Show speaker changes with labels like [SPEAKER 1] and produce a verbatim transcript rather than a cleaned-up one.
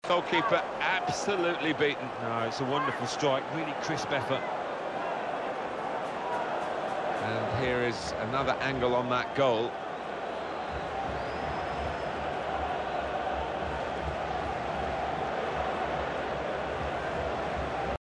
[SPEAKER 1] Goalkeeper absolutely beaten.
[SPEAKER 2] No, it's a wonderful strike, really crisp effort.
[SPEAKER 1] And here is another angle on that goal.